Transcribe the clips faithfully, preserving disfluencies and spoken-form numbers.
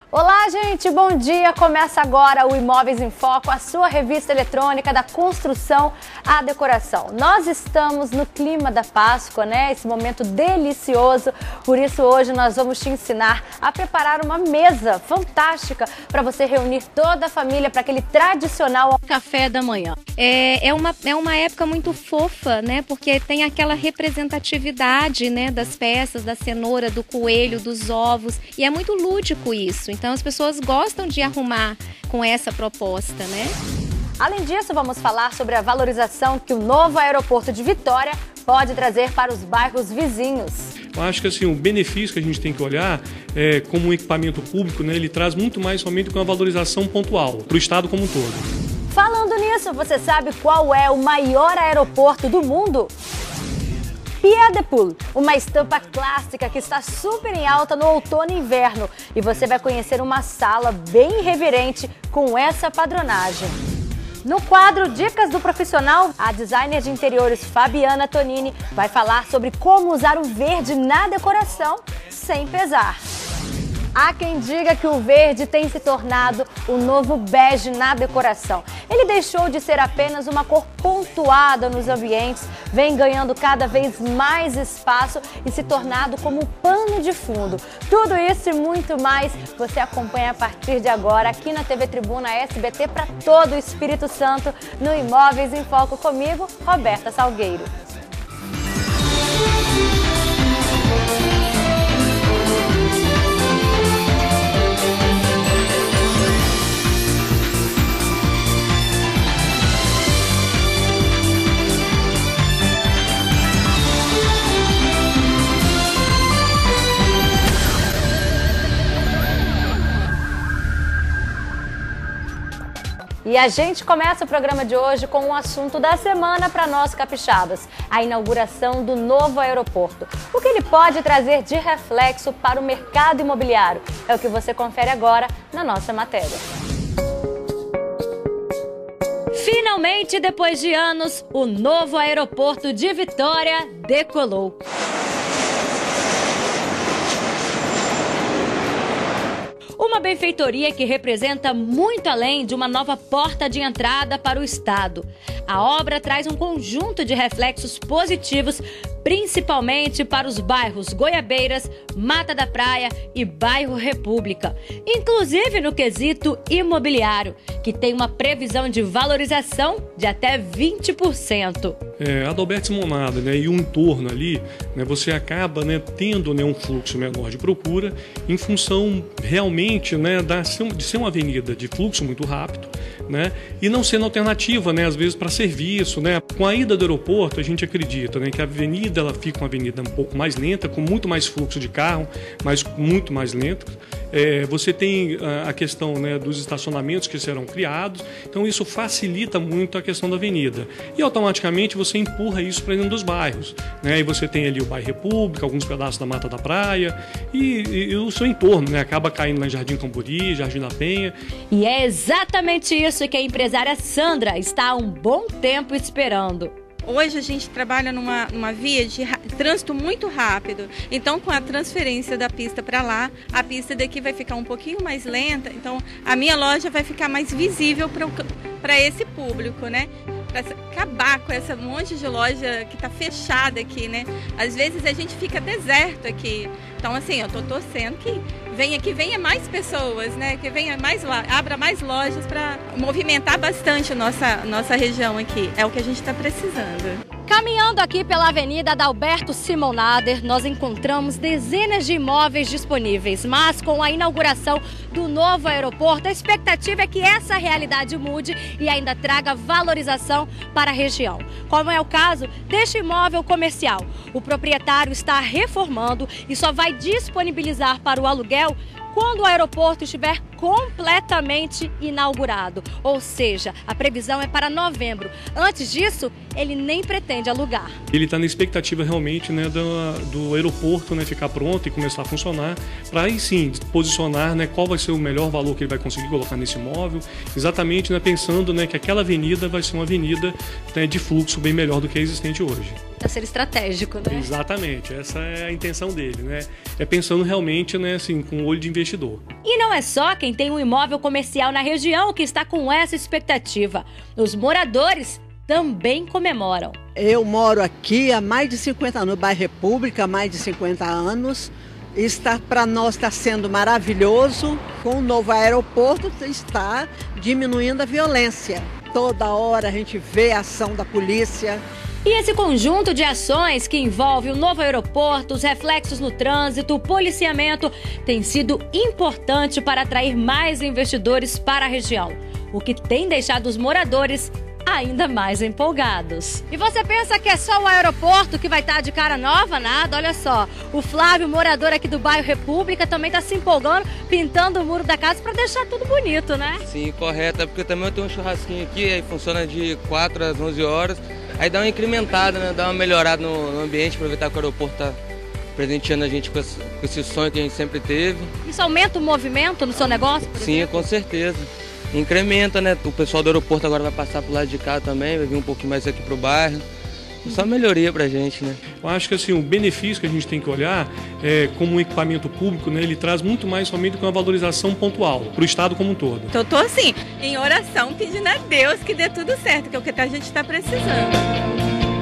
Olá, gente, bom dia! Começa agora o Imóveis em Foco, a sua revista eletrônica da construção à decoração. Nós estamos no clima da Páscoa, né? Esse momento delicioso, por isso hoje nós vamos te ensinar a preparar uma mesa fantástica para você reunir toda a família para aquele tradicional café da manhã. É, é, uma, é uma época muito fofa, né? Porque tem aquela representatividade, né? Das peças, da cenoura, do coelho, dos ovos, e é muito lúdico isso. Então as pessoas gostam de arrumar com essa proposta, né? Além disso, vamos falar sobre a valorização que o novo aeroporto de Vitória pode trazer para os bairros vizinhos. Eu acho que assim, o benefício que a gente tem que olhar é como um equipamento público, né, ele traz muito mais somente com uma valorização pontual para o estado como um todo. Falando nisso, você sabe qual é o maior aeroporto do mundo? Pied de Poule, uma estampa clássica que está super em alta no outono e inverno. E você vai conhecer uma sala bem irreverente com essa padronagem. No quadro Dicas do Profissional, a designer de interiores Fabiana Tonini vai falar sobre como usar o verde na decoração sem pesar. Há quem diga que o verde tem se tornado o novo bege na decoração. Ele deixou de ser apenas uma cor pontuada nos ambientes, vem ganhando cada vez mais espaço e se tornado como pano de fundo. Tudo isso e muito mais você acompanha a partir de agora aqui na T V Tribuna S B T para todo o Espírito Santo no Imóveis em Foco comigo, Roberta Salgueiro. E a gente começa o programa de hoje com o assunto da semana para nós capixabas, a inauguração do novo aeroporto. O que ele pode trazer de reflexo para o mercado imobiliário? É o que você confere agora na nossa matéria. Finalmente, depois de anos, o novo aeroporto de Vitória decolou. Uma benfeitoria que representa muito além de uma nova porta de entrada para o estado. A obra traz um conjunto de reflexos positivos, principalmente para os bairros Goiabeiras, Mata da Praia e Bairro República. Inclusive no quesito imobiliário, que tem uma previsão de valorização de até vinte por cento. É, Adalberto Simonada, né, e o entorno ali, né, você acaba, né, tendo, né, um fluxo menor de procura em função realmente, né, da, de ser uma avenida de fluxo muito rápido, né, e não sendo alternativa, né, às vezes para serviço, né. Com a ida do aeroporto a gente acredita, né, que a avenida ela fica uma avenida um pouco mais lenta, com muito mais fluxo de carro, mas muito mais lento. É, você tem a questão, né, dos estacionamentos que serão criados, então isso facilita muito a questão da avenida e automaticamente você empurra isso para dentro dos bairros, né? E você tem ali o bairro República, alguns pedaços da Mata da Praia e, e, e o seu entorno, né, acaba caindo na Jardim Camburi, Jardim da Penha. E é exatamente isso que a empresária Sandra está há um bom tempo esperando. Hoje a gente trabalha numa, numa via de trânsito muito rápido, então com a transferência da pista para lá, a pista daqui vai ficar um pouquinho mais lenta, então a minha loja vai ficar mais visível para esse público, né? Para acabar com essa monte de loja que está fechada aqui, né? Às vezes a gente fica deserto aqui, então assim, eu tô torcendo que venha, que venha mais pessoas, né? Que venha mais, abra mais lojas para movimentar bastante a nossa, nossa região aqui, é o que a gente está precisando. Caminhando aqui pela Avenida Adalberto Simonader, nós encontramos dezenas de imóveis disponíveis, mas com a inauguração do novo aeroporto, a expectativa é que essa realidade mude e ainda traga valorização para a região. Como é o caso deste imóvel comercial. O proprietário está reformando e só vai disponibilizar para o aluguel quando o aeroporto estiver completamente inaugurado, ou seja, a previsão é para novembro. Antes disso, ele nem pretende alugar. Ele está na expectativa realmente, né, do, do aeroporto, né, ficar pronto e começar a funcionar, para aí sim posicionar, né, qual vai ser o melhor valor que ele vai conseguir colocar nesse imóvel, exatamente, né, pensando, né, que aquela avenida vai ser uma avenida, né, de fluxo bem melhor do que a existente hoje. Para ser estratégico, né? Exatamente, essa é a intenção dele, né? É pensando realmente, né, assim, com o olho de investidor. E não é só quem tem um imóvel comercial na região que está com essa expectativa. Os moradores também comemoram. Eu moro aqui há mais de cinquenta anos, no bairro República, há mais de cinquenta anos. Está, para nós está sendo maravilhoso. Com o novo aeroporto está diminuindo a violência. Toda hora a gente vê a ação da polícia. E esse conjunto de ações que envolve o novo aeroporto, os reflexos no trânsito, o policiamento, tem sido importante para atrair mais investidores para a região, o que tem deixado os moradores ainda mais empolgados. E você pensa que é só o aeroporto que vai estar de cara nova? Nada, olha só. O Flávio, morador aqui do bairro República, também está se empolgando, pintando o muro da casa para deixar tudo bonito, né? Sim, correto. É porque também eu tenho um churrasquinho aqui, aí funciona de quatro às onze horas. Aí dá uma incrementada, né? Dá uma melhorada no, no ambiente, aproveitar que o aeroporto está presenteando a gente com esse, com esse sonho que a gente sempre teve. Isso aumenta o movimento no seu negócio? Sim, exemplo? Com certeza. Incrementa, né? O pessoal do aeroporto agora vai passar pro lado de cá também, vai vir um pouquinho mais aqui pro bairro. Só melhoria pra gente, né? Eu acho que assim, o benefício que a gente tem que olhar é como um equipamento público, né? Ele traz muito mais somente que uma valorização pontual para o Estado como um todo. Eu tô assim, em oração, pedindo a Deus que dê tudo certo, que é o que a gente está precisando.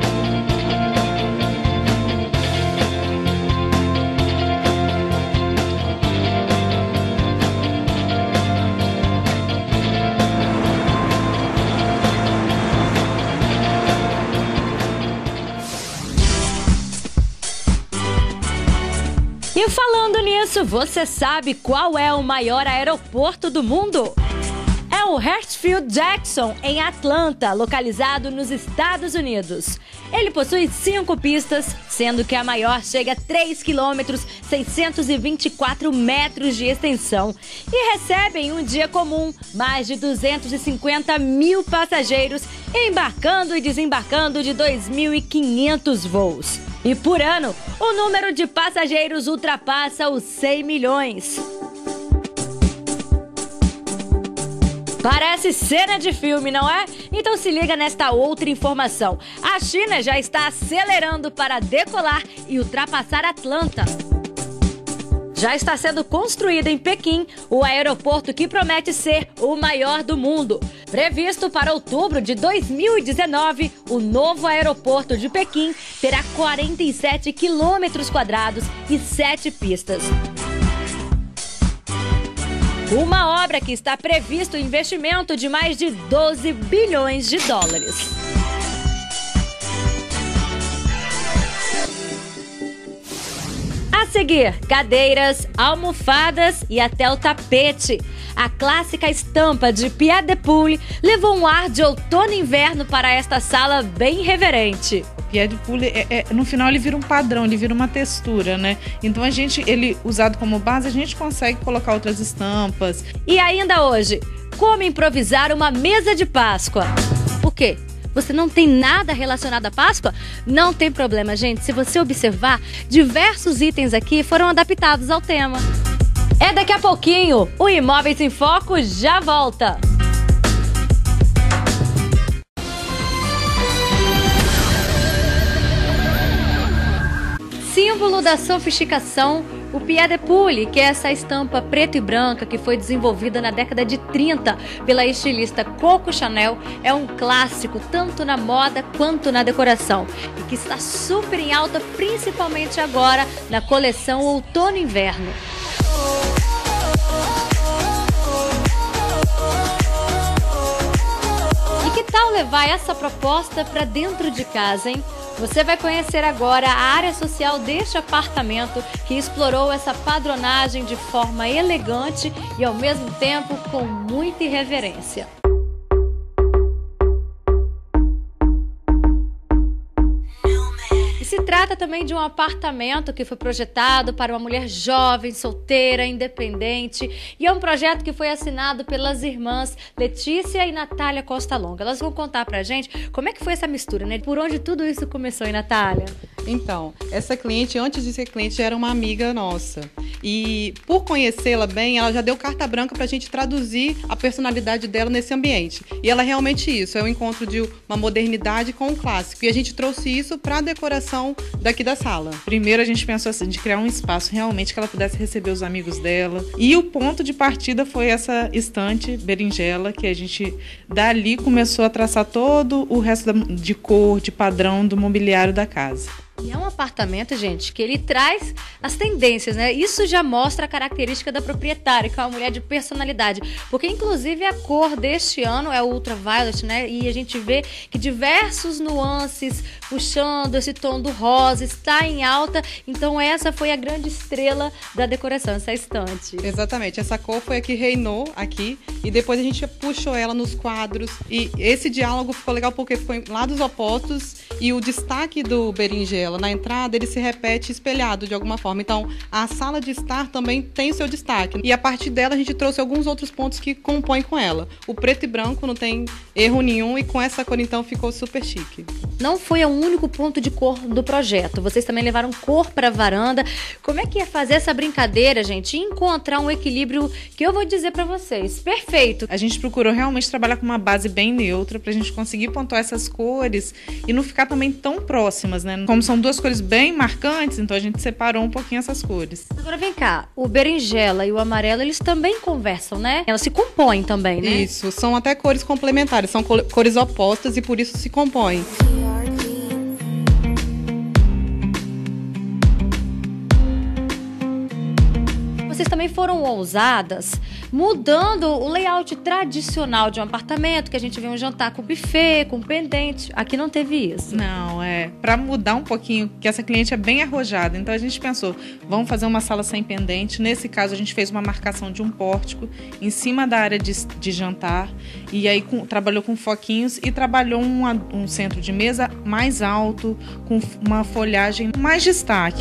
E falando nisso, você sabe qual é o maior aeroporto do mundo? É o Hartsfield-Jackson, em Atlanta, localizado nos Estados Unidos. Ele possui cinco pistas, sendo que a maior chega a três quilômetros, seiscentos e vinte e quatro metros de extensão. E recebe em um dia comum mais de duzentos e cinquenta mil passageiros, embarcando e desembarcando de dois mil e quinhentos voos. E por ano, o número de passageiros ultrapassa os cem milhões. Parece cena de filme, não é? Então se liga nesta outra informação. A China já está acelerando para decolar e ultrapassar Atlanta. Já está sendo construído em Pequim o aeroporto que promete ser o maior do mundo. Previsto para outubro de dois mil e dezenove, o novo aeroporto de Pequim terá quarenta e sete quilômetros quadrados e sete pistas. Uma obra que está previsto um investimento de mais de doze bilhões de dólares. A seguir, cadeiras, almofadas e até o tapete. A clássica estampa de Pied de Poule levou um ar de outono e inverno para esta sala bem reverente. Pied de Poule, é, é, no final ele vira um padrão, ele vira uma textura, né? Então a gente, ele usado como base, a gente consegue colocar outras estampas. E ainda hoje, como improvisar uma mesa de Páscoa? Por quê? Você não tem nada relacionado à Páscoa? Não tem problema, gente. Se você observar, diversos itens aqui foram adaptados ao tema. É daqui a pouquinho. O Imóveis em Foco já volta. Símbolo da sofisticação, o Pied de Poule, que é essa estampa preta e branca que foi desenvolvida na década de trinta pela estilista Coco Chanel, é um clássico tanto na moda quanto na decoração e que está super em alta, principalmente agora na coleção Outono e Inverno. E que tal levar essa proposta para dentro de casa, hein? Você vai conhecer agora a área social deste apartamento que explorou essa padronagem de forma elegante e ao mesmo tempo com muita irreverência. Se trata também de um apartamento que foi projetado para uma mulher jovem, solteira, independente, e é um projeto que foi assinado pelas irmãs Letícia e Natália Costa Longa. Elas vão contar pra gente como é que foi essa mistura, né? Por onde tudo isso começou, hein, Natália? Então, essa cliente, antes de ser cliente, era uma amiga nossa. E por conhecê-la bem, ela já deu carta branca para a gente traduzir a personalidade dela nesse ambiente. E ela é realmente isso, é o encontro de uma modernidade com o clássico. E a gente trouxe isso para a decoração daqui da sala. Primeiro a gente pensou assim, de criar um espaço realmente que ela pudesse receber os amigos dela. E o ponto de partida foi essa estante berinjela, que a gente dali começou a traçar todo o resto de cor, de padrão do mobiliário da casa. E é um apartamento, gente, que ele traz as tendências, né? Isso já mostra a característica da proprietária, que é uma mulher de personalidade. Porque, inclusive, a cor deste ano é o ultraviolet, né? E a gente vê que diversos nuances puxando esse tom do rosa está em alta. Então, essa foi a grande estrela da decoração, essa estante. Exatamente. Essa cor foi a que reinou aqui. E depois a gente puxou ela nos quadros. E esse diálogo ficou legal porque ficou em lados opostos. E o destaque do berinjela na entrada, ele se repete espelhado de alguma forma. Então, a sala de estar também tem o seu destaque. E a partir dela, a gente trouxe alguns outros pontos que compõem com ela. O preto e branco não tem erro nenhum e com essa cor, então, ficou super chique. Não foi o único ponto de cor do projeto. Vocês também levaram cor para a varanda. Como é que é fazer essa brincadeira, gente? E encontrar um equilíbrio que eu vou dizer para vocês. Perfeito. A gente procurou realmente trabalhar com uma base bem neutra pra gente conseguir pontuar essas cores e não ficar também tão próximas, né? Como são duas cores bem marcantes, então a gente separou um pouquinho essas cores. Agora vem cá, o berinjela e o amarelo, eles também conversam, né? Elas se compõem também, né? Isso, são até cores complementares, são cores opostas e por isso se compõem. Vocês também foram ousadas, mudando o layout tradicional de um apartamento, que a gente vê um jantar com buffet, com pendente. Aqui não teve isso. Não, é para mudar um pouquinho, que essa cliente é bem arrojada. Então a gente pensou, vamos fazer uma sala sem pendente. Nesse caso, a gente fez uma marcação de um pórtico em cima da área de, de jantar. E aí com, trabalhou com foquinhos e trabalhou um, um centro de mesa mais alto, com uma folhagem mais destaque.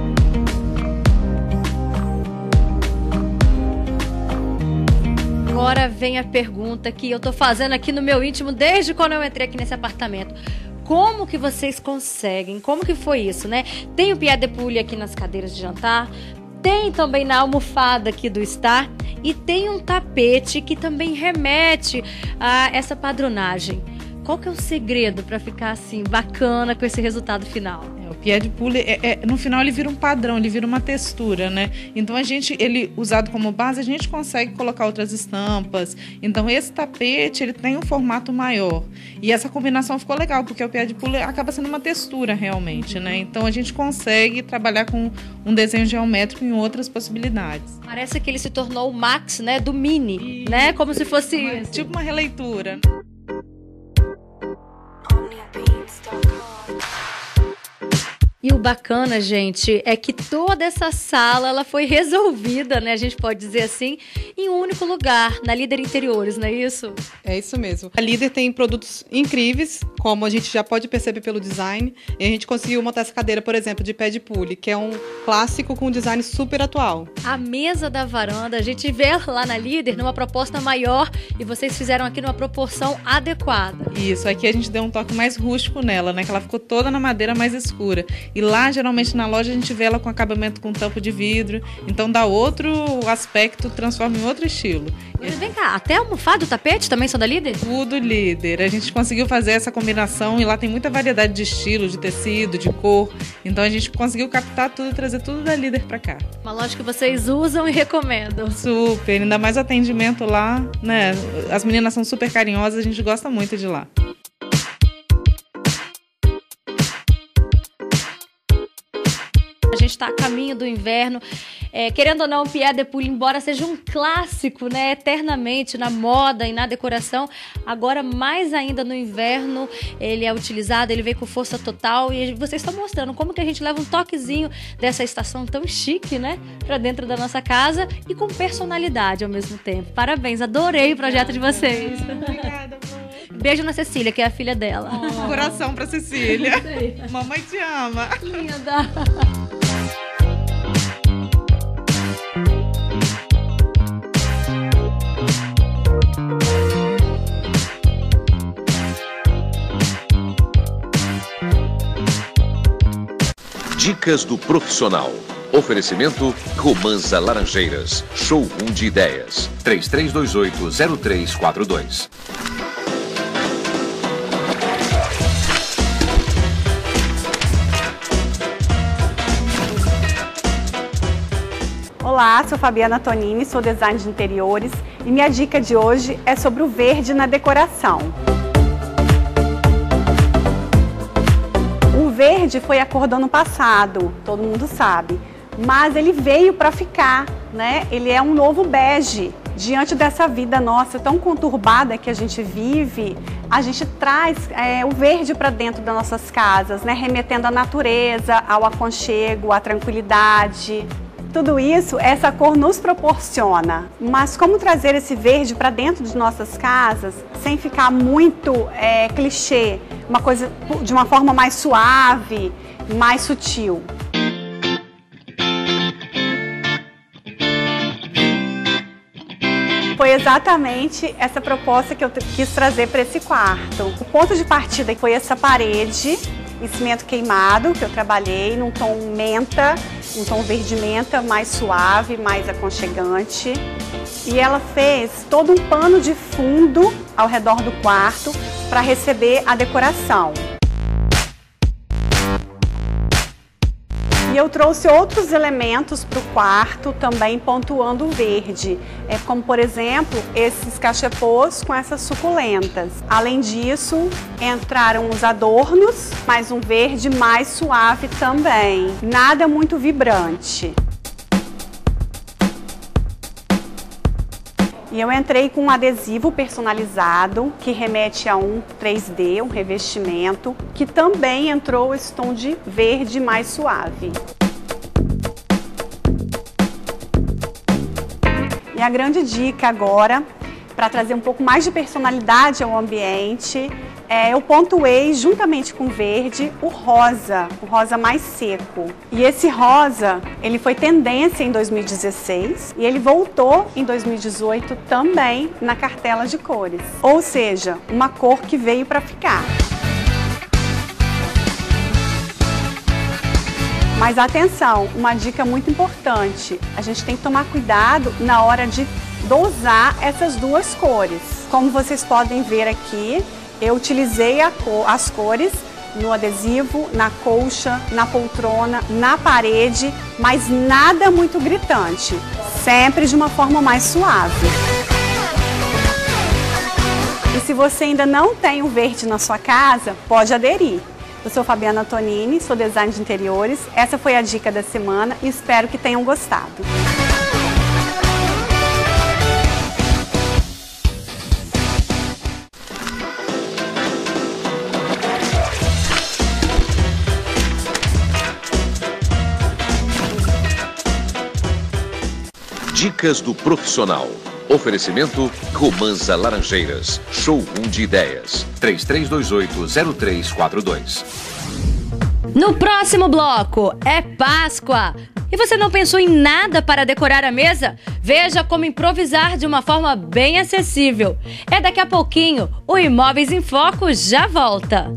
Agora vem a pergunta que eu tô fazendo aqui no meu íntimo desde quando eu entrei aqui nesse apartamento. Como que vocês conseguem? Como que foi isso, né? Tem o pied de pouille aqui nas cadeiras de jantar, tem também na almofada aqui do estar e tem um tapete que também remete a essa padronagem. Qual que é o segredo para ficar assim bacana com esse resultado final? É, o pied de pouille, é, é, no final ele vira um padrão, ele vira uma textura, né? Então a gente, ele usado como base, a gente consegue colocar outras estampas. Então esse tapete, ele tem um formato maior. E essa combinação ficou legal, porque o pied de pouille acaba sendo uma textura realmente, né? Então a gente consegue trabalhar com um desenho geométrico em outras possibilidades. Parece que ele se tornou o Max, né, do Mini, e... né? Como se fosse uma, tipo uma releitura. E o bacana, gente, é que toda essa sala ela foi resolvida, né? A gente pode dizer assim, em um único lugar, na Líder Interiores, não é isso? É isso mesmo. A Líder tem produtos incríveis, como a gente já pode perceber pelo design. E a gente conseguiu montar essa cadeira, por exemplo, de pied de pouille, que é um clássico com um design super atual. A mesa da varanda, a gente vê lá na Líder numa proposta maior e vocês fizeram aqui numa proporção adequada. Isso, aqui a gente deu um toque mais rústico nela, né? Que ela ficou toda na madeira mais escura. E lá, geralmente, na loja, a gente vê ela com acabamento com tampo de vidro. Então, dá outro aspecto, transforma em outro estilo. Mas vem cá, até a almofada e o tapete também são da Líder? Tudo Líder. A gente conseguiu fazer essa combinação e lá tem muita variedade de estilos, de tecido, de cor. Então, a gente conseguiu captar tudo e trazer tudo da Líder pra cá. Uma loja que vocês usam e recomendam. Super. Ainda mais atendimento lá, né? As meninas são super carinhosas, a gente gosta muito de lá. A gente está a caminho do inverno, é, querendo ou não, o pied de pouille, embora seja um clássico, né, eternamente na moda e na decoração, agora mais ainda no inverno ele é utilizado, ele vem com força total e vocês estão mostrando como que a gente leva um toquezinho dessa estação tão chique, né, para dentro da nossa casa e com personalidade ao mesmo tempo. Parabéns, adorei o projeto de vocês. Obrigada, amor. Beijo na Cecília, que é a filha dela. Oh, coração pra Cecília. Mamãe te ama. Linda. Dicas do profissional. Oferecimento Romanza Laranjeiras. Showroom de ideias. três três dois oito, zero três quatro dois. Olá, sou Fabiana Tonini, sou designer de interiores e minha dica de hoje é sobre o verde na decoração. O verde foi a cor do ano passado, todo mundo sabe, mas ele veio para ficar, né? Ele é um novo bege. Diante dessa vida nossa tão conturbada que a gente vive, a gente traz é, o verde para dentro das nossas casas, né? Remetendo à natureza, ao aconchego, à tranquilidade. Tudo isso, essa cor nos proporciona. Mas como trazer esse verde para dentro de nossas casas sem ficar muito é, clichê, uma coisa de uma forma mais suave, mais sutil? Foi exatamente essa proposta que eu quis trazer para esse quarto. O ponto de partida foi essa parede em cimento queimado, que eu trabalhei num tom menta, um tom verde menta, mais suave, mais aconchegante. E ela fez todo um pano de fundo ao redor do quarto para receber a decoração. E eu trouxe outros elementos para o quarto, também pontuando o verde, é como por exemplo esses cachepôs com essas suculentas. Além disso, entraram os adornos, mas um verde mais suave também, nada muito vibrante. E eu entrei com um adesivo personalizado que remete a um três D, um revestimento, que também entrou esse tom de verde mais suave. E a grande dica agora, para trazer um pouco mais de personalidade ao ambiente, é, eu pontuei juntamente com o verde o rosa, o rosa mais seco. E esse rosa, ele foi tendência em dois mil e dezesseis e ele voltou em dois mil e dezoito também na cartela de cores. Ou seja, uma cor que veio para ficar. Mas atenção, uma dica muito importante, a gente tem que tomar cuidado na hora de dosar essas duas cores. Como vocês podem ver aqui, eu utilizei a cor, as cores no adesivo, na colcha, na poltrona, na parede, mas nada muito gritante, sempre de uma forma mais suave. E se você ainda não tem o verde na sua casa, pode aderir. Eu sou Fabiana Tonini, sou designer de interiores, essa foi a dica da semana e espero que tenham gostado. Dicas do profissional. Oferecimento Romanza Laranjeiras. Showroom de ideias. três três dois oito, zero três quatro dois. No próximo bloco é Páscoa. E você não pensou em nada para decorar a mesa? Veja como improvisar de uma forma bem acessível. É daqui a pouquinho. O Imóveis em Foco já volta.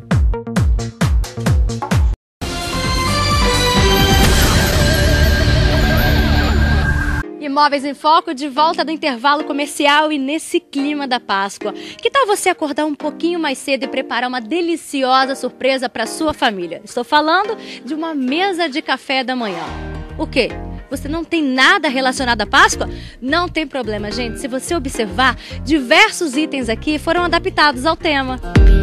Imóveis em Foco, de volta do intervalo comercial e nesse clima da Páscoa. Que tal você acordar um pouquinho mais cedo e preparar uma deliciosa surpresa para sua família? Estou falando de uma mesa de café da manhã. O quê? Você não tem nada relacionado à Páscoa? Não tem problema, gente. Se você observar, diversos itens aqui foram adaptados ao tema.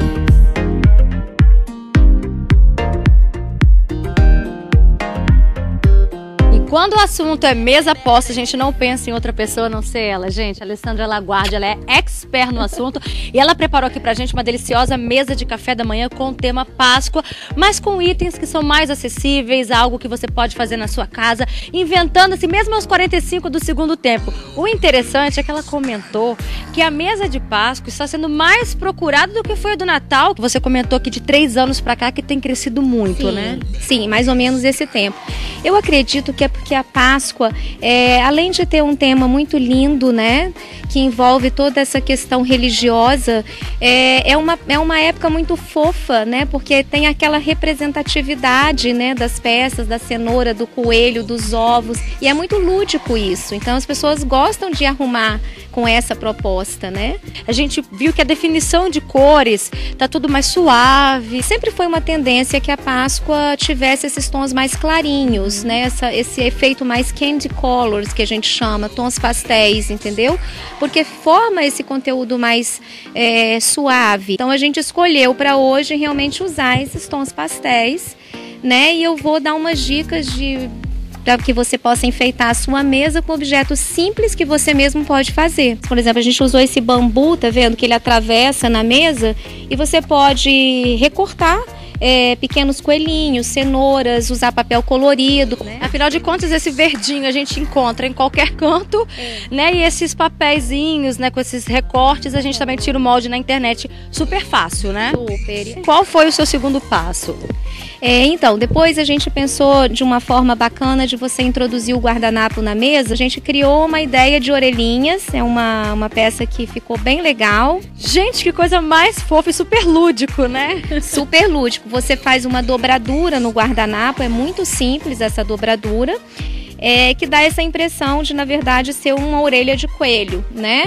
Quando o assunto é mesa posta, a gente não pensa em outra pessoa a não ser ela, gente. A Alessandra Laguardi, ela é expert no assunto e ela preparou aqui pra gente uma deliciosa mesa de café da manhã com o tema Páscoa, mas com itens que são mais acessíveis, algo que você pode fazer na sua casa, inventando-se mesmo aos quarenta e cinco do segundo tempo. O interessante é que ela comentou que a mesa de Páscoa está sendo mais procurada do que foi a do Natal, que você comentou aqui de três anos pra cá, que tem crescido muito, Sim. né? Sim, mais ou menos esse tempo. Eu acredito que é que a Páscoa, é, além de ter um tema muito lindo, né, que envolve toda essa questão religiosa, é, é, uma, é uma época muito fofa, né, porque tem aquela representatividade, né, das peças, da cenoura, do coelho, dos ovos, e é muito lúdico isso. Então as pessoas gostam de arrumar com essa proposta, né? A gente viu que a definição de cores tá tudo mais suave. Sempre foi uma tendência que a Páscoa tivesse esses tons mais clarinhos, né? Essa, esse efeito mais candy colors, que a gente chama, tons pastéis, entendeu? Porque forma esse conteúdo mais é, suave. Então a gente escolheu para hoje realmente usar esses tons pastéis, né? E eu vou dar umas dicas de para que você possa enfeitar a sua mesa com objetos simples que você mesmo pode fazer. Por exemplo, a gente usou esse bambu, tá vendo? Que ele atravessa na mesa e você pode recortar É, pequenos coelhinhos, cenouras, usar papel colorido, né? Afinal de contas, esse verdinho a gente encontra em qualquer canto, é. né? E esses papeizinhos, né, com esses recortes, a gente também tira o molde na internet super fácil, né? Super. Qual foi o seu segundo passo? É, então, depois a gente pensou de uma forma bacana de você introduzir o guardanapo na mesa. A gente criou uma ideia de orelhinhas, é uma, uma peça que ficou bem legal. Gente, que coisa mais fofa e super lúdico, né? Super lúdico. Você faz uma dobradura no guardanapo, é muito simples essa dobradura, é, que dá essa impressão de, na verdade, ser uma orelha de coelho, né?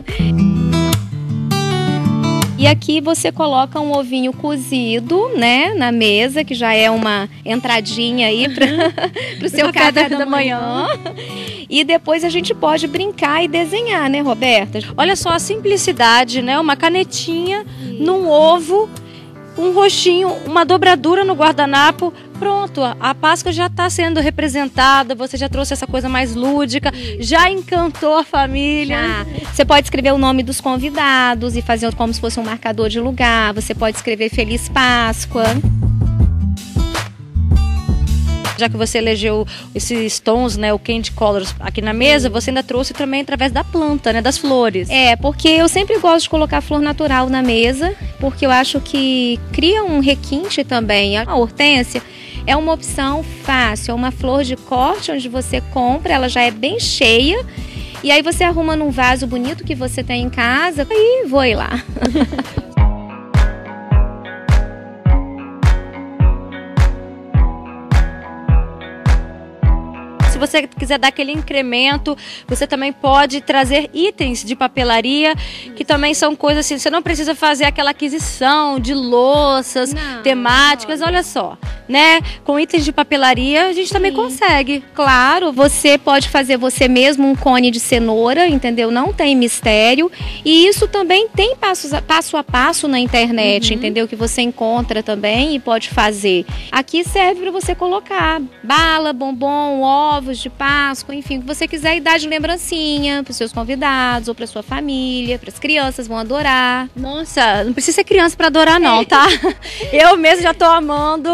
E aqui você coloca um ovinho cozido, né, na mesa, que já é uma entradinha aí para o seu café, café da, da manhã. manhã. E depois a gente pode brincar e desenhar, né, Roberta? Olha só a simplicidade, né? Uma canetinha num ovo, um roxinho, uma dobradura no guardanapo, pronto, a Páscoa já está sendo representada, você já trouxe essa coisa mais lúdica, já encantou a família. Já. Você pode escrever o nome dos convidados e fazer como se fosse um marcador de lugar, você pode escrever Feliz Páscoa. Já que você elegeu esses tons, né, o candy colors aqui na mesa, você ainda trouxe também através da planta, né, das flores. É, porque eu sempre gosto de colocar flor natural na mesa, porque eu acho que cria um requinte também. A hortênsia é uma opção fácil, é uma flor de corte onde você compra, ela já é bem cheia, e aí você arruma num vaso bonito que você tem em casa e voe lá. Se você quiser dar aquele incremento, você também pode trazer itens de papelaria, que também são coisas assim, você não precisa fazer aquela aquisição de louças não, temáticas, não. Olha só, né? Com itens de papelaria a gente Sim. também consegue. Claro, você pode fazer você mesmo um cone de cenoura, entendeu? Não tem mistério. E isso também tem passo a passo, a passo na internet, uhum. entendeu? Que você encontra também e pode fazer. Aqui serve para você colocar bala, bombom, ovos de Páscoa, enfim, o que você quiser e dar de lembrancinha para os seus convidados ou para sua família, para as crianças, vão adorar. Nossa, não precisa ser criança para adorar não, tá? Eu mesmo já tô amando.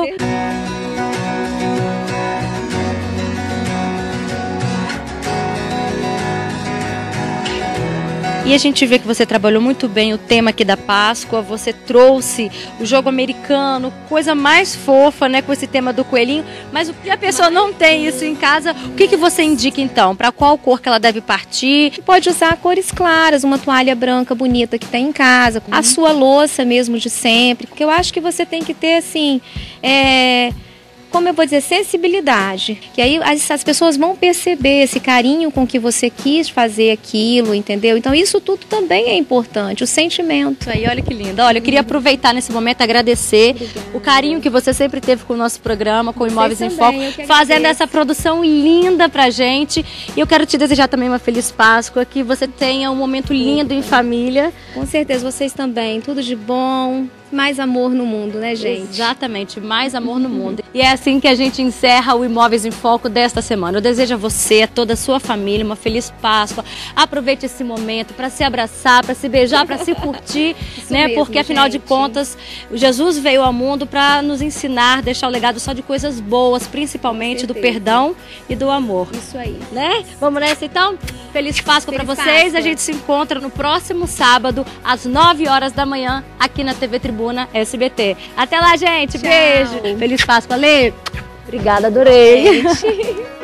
E a gente vê que você trabalhou muito bem o tema aqui da Páscoa, você trouxe o jogo americano, coisa mais fofa, né, com esse tema do coelhinho, mas se a pessoa não tem isso em casa, o que, que você indica então? Para qual cor que ela deve partir? Pode usar cores claras, uma toalha branca bonita que tem em casa, uhum. a sua louça mesmo de sempre, porque eu acho que você tem que ter assim, é... como eu vou dizer, sensibilidade. Que aí as, as pessoas vão perceber esse carinho com que você quis fazer aquilo, entendeu? Então isso tudo também é importante, o sentimento. Aí, olha que lindo. Olha, eu queria aproveitar nesse momento, agradecer Obrigada. o carinho que você sempre teve com o nosso programa, com o Imóveis em Foco, fazendo essa produção linda pra gente. E eu quero te desejar também uma feliz Páscoa, que você tenha um momento lindo em família. Com certeza, vocês também. Tudo de bom. Mais amor no mundo, né, gente? Exatamente, mais amor no mundo. E é assim que a gente encerra o Imóveis em Foco desta semana. Eu desejo a você, a toda a sua família, uma feliz Páscoa. Aproveite esse momento para se abraçar, para se beijar, para se curtir, né? Mesmo, porque afinal gente. de contas, Jesus veio ao mundo para nos ensinar, deixar o legado só de coisas boas, principalmente do perdão e do amor. Isso aí. Né? Vamos nessa então? Feliz Páscoa para vocês. Páscoa. A gente se encontra no próximo sábado, às nove horas da manhã, aqui na T V Tribuna S B T. Até lá, gente. Tchau. Beijo. Feliz Páscoa, Lê. Obrigada, adorei.